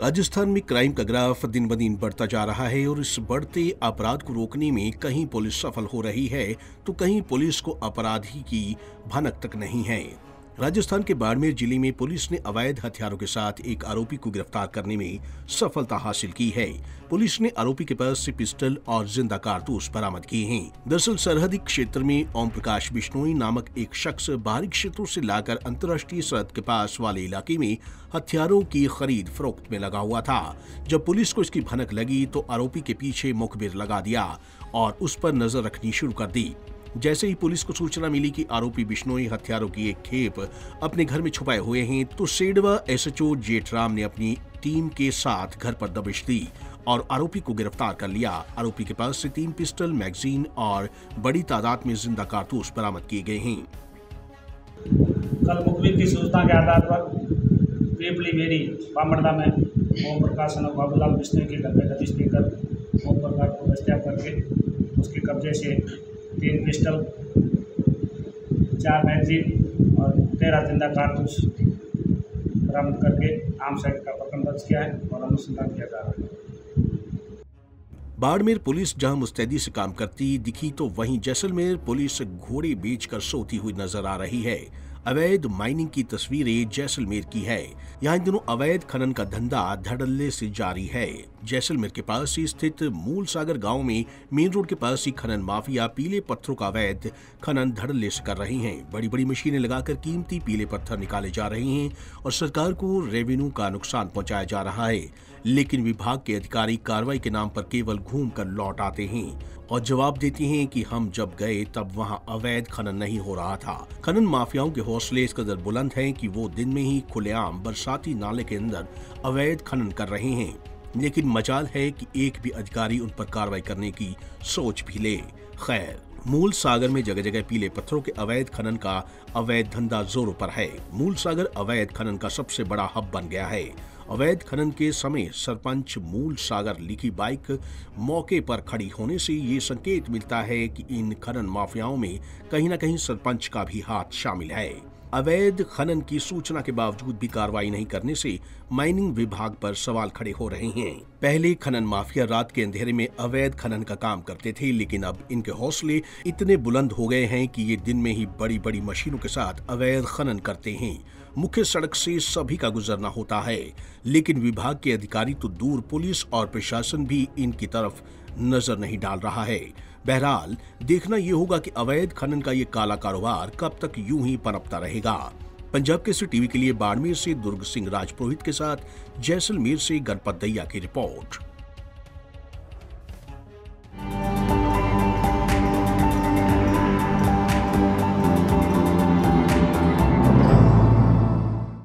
राजस्थान में क्राइम का ग्राफ दिन ब दिन बढ़ता जा रहा है और इस बढ़ते अपराध को रोकने में कहीं पुलिस सफल हो रही है तो कहीं पुलिस को अपराधी की भनक तक नहीं है। राजस्थान के बाड़मेर जिले में पुलिस ने अवैध हथियारों के साथ एक आरोपी को गिरफ्तार करने में सफलता हासिल की है। पुलिस ने आरोपी के पास से पिस्टल और जिंदा कारतूस बरामद किए हैं। दरअसल सरहदी क्षेत्र में ओम प्रकाश बिश्नोई नामक एक शख्स बाहरी क्षेत्रों से लाकर अंतर्राष्ट्रीय सरहद के पास वाले इलाके में हथियारों की खरीद फरोख्त में लगा हुआ था। जब पुलिस को इसकी भनक लगी तो आरोपी के पीछे मुखबिर लगा दिया और उस पर नजर रखनी शुरू कर दी। जैसे ही पुलिस को सूचना मिली कि आरोपी बिश्नोई हथियारों की एक खेप अपने घर में छुपाए हुए हैं तो सेडवा एसएचओ जेठराम ने अपनी टीम के साथ घर पर दबिश दी और आरोपी को गिरफ्तार कर लिया। आरोपी के पास से 3 पिस्टल, मैगजीन और बड़ी तादाद में जिंदा कारतूस बरामद किए गए हैं। कल मुखबिर की सूचना के आधार पर पीपली बेरी बामड़दा में ओम प्रकाश और बाबूलाल बिश्नोई के घर में दबिश देकर ओम प्रकाश को गिरफ्तार करके उसके कब्जे से 3 पिस्टल, 4 मैगजीन और 13 जिंदा कारतूस बरामद करके आर्म एक्ट का प्रकरण दर्ज किया है और अनुसंधान किया जा रहा है। बाड़मेर पुलिस जहां मुस्तैदी से काम करती दिखी तो वहीं जैसलमेर पुलिस घोड़े बेचकर सोती हुई नजर आ रही है। अवैध माइनिंग की तस्वीरें जैसलमेर की है। यहाँ इन दिनों अवैध खनन का धंधा धड़ल्ले से जारी है। जैसलमेर के पास ही स्थित मूल सागर गांव में मेन रोड के पास ही खनन माफिया पीले पत्थरों का अवैध खनन धड़ल्ले से कर रही हैं। बड़ी बड़ी मशीनें लगाकर कीमती पीले पत्थर निकाले जा रहे हैं और सरकार को रेवेन्यू का नुकसान पहुंचाया जा रहा है। लेकिन विभाग के अधिकारी कार्रवाई के नाम पर केवल घूम कर लौट आते हैं और जवाब देती हैं कि हम जब गए तब वहां अवैध खनन नहीं हो रहा था। खनन माफियाओं के हौसले इस कदर बुलंद हैं कि वो दिन में ही खुलेआम बरसाती नाले के अंदर अवैध खनन कर रहे हैं। लेकिन मजाल है कि एक भी अधिकारी उन पर कार्रवाई करने की सोच भी ले। खैर, मूल सागर में जगह जगह पीले पत्थरों के अवैध खनन का अवैध धंधा जोरों पर है। मूल सागर अवैध खनन का सबसे बड़ा हब बन गया है। अवैध खनन के समय सरपंच मूल सागर लिखी बाइक मौके पर खड़ी होने से ये संकेत मिलता है कि इन खनन माफियाओं में कहीं न कहीं सरपंच का भी हाथ शामिल है। अवैध खनन की सूचना के बावजूद भी कार्रवाई नहीं करने से माइनिंग विभाग पर सवाल खड़े हो रहे हैं। पहले खनन माफिया रात के अंधेरे में अवैध खनन का काम करते थे, लेकिन अब इनके हौसले इतने बुलंद हो गए हैं कि ये दिन में ही बड़ी बड़ी मशीनों के साथ अवैध खनन करते हैं। मुख्य सड़क से सभी का गुजरना होता है, लेकिन विभाग के अधिकारी तो दूर, पुलिस और प्रशासन भी इनकी तरफ नजर नहीं डाल रहा है। बहरहाल देखना यह होगा कि अवैध खनन का ये काला कारोबार कब तक यूं ही पनपता रहेगा। पंजाब केसरी टीवी के लिए बाड़मेर से दुर्ग सिंह राजपुरोहित के साथ जैसलमेर से गणपत दहिया की रिपोर्ट।